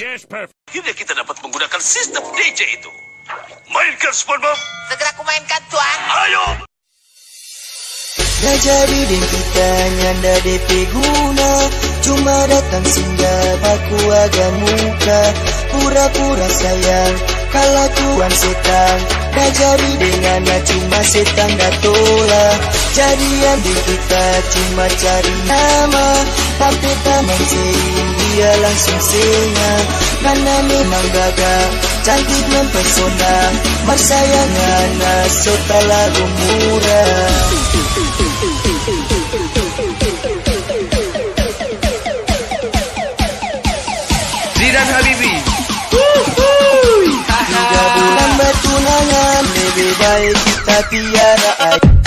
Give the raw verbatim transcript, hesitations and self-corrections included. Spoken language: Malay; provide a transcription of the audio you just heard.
Yes, perfect. Hindi kita dapat menggunakan sistem D J itu. Mainkan, SpongeBob. Segera ku mainkan, Tuan. Ayo. Dah jadi dan kita nyanda D P guna, cuma datang singgah baku agak muka, pura-pura sayang kalau tuan setan. Dah jadi dengan cuma setan dah tolak. Jadian di kita cuma cari nama, tapi taman sering dia langsung senyap. Karena memang gagah, cantik mempesona, bersayangan setelah umurah. Zidan Habibi. Tiga bulan bertunangan, lebih baik kita tiada air.